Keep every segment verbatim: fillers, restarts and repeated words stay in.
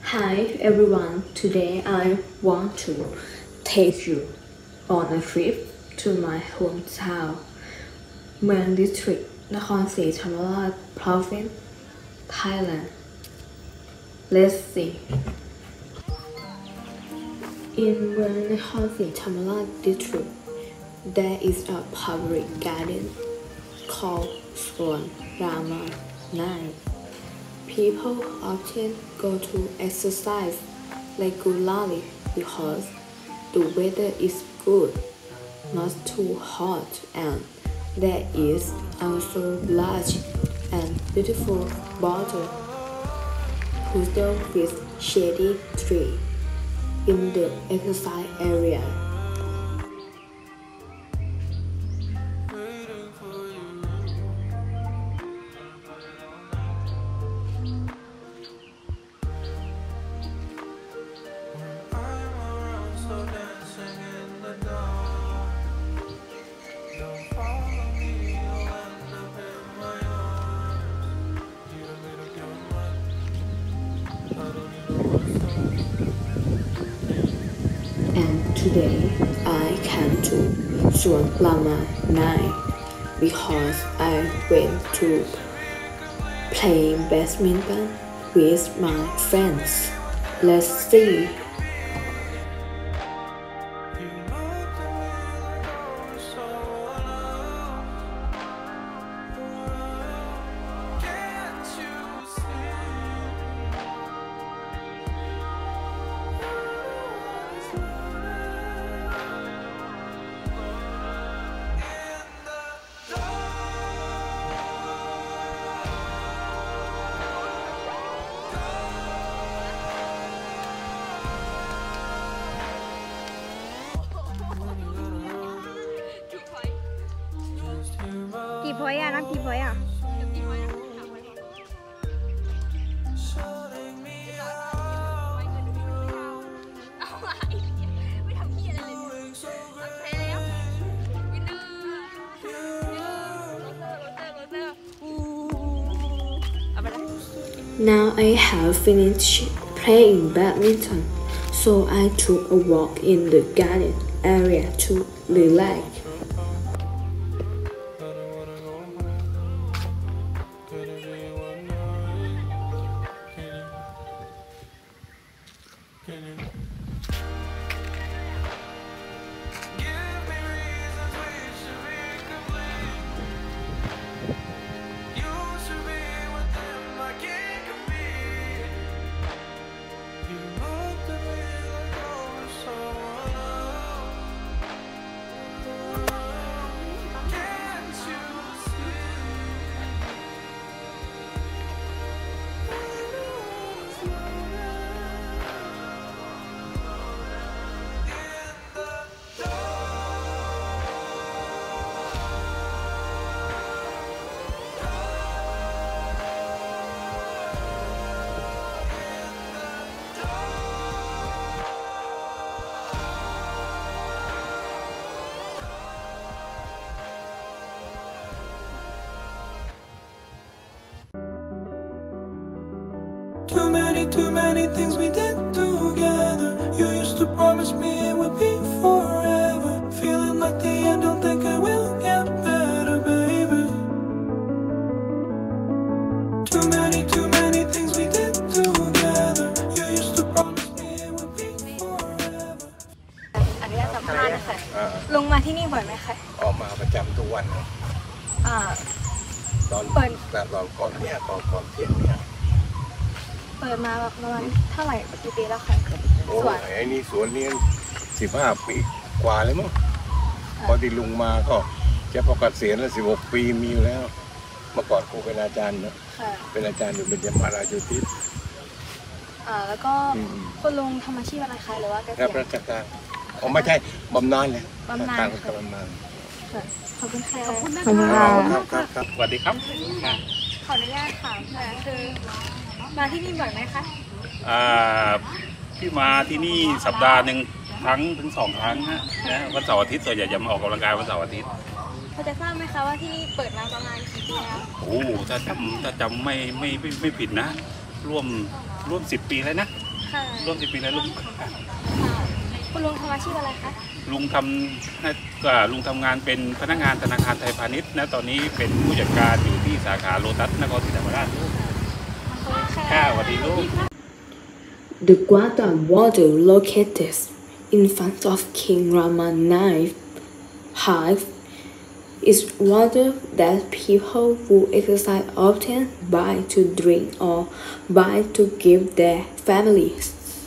Hi everyone, today I want to take you on a trip to my hometown, เมือง District นครศรีธรรมราช Province, Thailand. Let's see. In เมืองนครศรีธรรมราช District, there is a public garden called Swan Rama nine. People often go to exercise regularly because the weather is good, not too hot, and there is also large and beautiful water puddle with shady tree in the exercise area. And today I came to Swan Rama nine because I went to play badminton with my friends. Let's see. กี่พอยต์อ่ะนับกี่พอยต์อ่ะ Now I have finished playing badminton, so I took a walk in the garden area to relax. Too many, too many things we did together. You used to promise me it would be forever. Feeling like the end, don't think it will get better, baby. Too many, too many things we did together. You used to promise me it would be forever. อนุญาตสัมภาษณ์นะคะลงมาที่นี่บ่อยไหมคะออกมาประจำทุกวันเลยอ่าตอนเปิดแต่ตอนก่อนเนี่ยตอนก่อนเที่ยงเนี่ยเปิดมาประมาณเท่าไหร่กี่ปีแล้วคะโอ้ส่วนยไอ้นี่สวนนี้สิบห้าปีกว่าเลยมั้งพอที่ลุงมาก็จะพอเกษียณแล้วสิบหกปีมีอยู่แล้วเมื่อก่อนครูเป็นอาจารย์นะค่ะเป็นอาจารย์อยู่เบญจมาราชุทิศอ่าแล้วก็คุณลุงทำอาชีพอะไรคะหรือว่าเกษียณรับราชการอ๋อไม่ใช่บำนาญเลยบำนาญการค่ะบำนาญค่ะขอบคุณค่ะขอบคุณค่ะครับครับครับสวัสดีครับขออนุญาตถามค่ะคือมาที่นี่บ่อยไหมคะอ่าพี่มาที่นี่สัปดาห์หนึ่งครั้งถึงสองครั้งฮะนะวันเสาร์อาทิตย์ส่วนใหญ่จะมาออกกำลังกายวันเสาร์อาทิตย์พอจะทราบไหมคะว่าที่นี่เปิดมาประมาณกี่ปีแล้วโอ้ถ้าจำถ้าจำไม่ไม่ไม่ไม่ผิดนะ ร่วมร่วมสิบปีแล้วนะค่ะร่วมสิบปีแล้วลุงค่ะคุณลุงทำอาชีพอะไรคะลุงทำให้อ่าลุงทำงานเป็นพนักงานธนาคารไทยพาณิชย์นะตอนนี้เป็นผู้จัดการอยู่ที่สาขาโลตัสนครศรีธรรมราชขอบคุณค่ะค่ะสวัสดีลูก The Guada water located in front of King Rama ninth Hive is water that people who exercise often buy to drink or buy to give their families.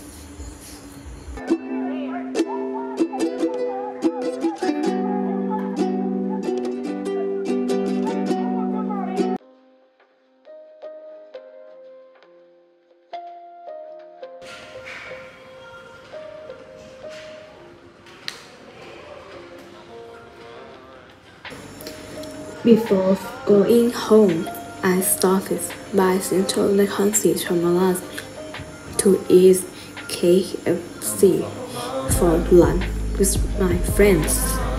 Before going home, I stopped by Central Nakhon Sitamarat to eat K F C for lunch with my friends.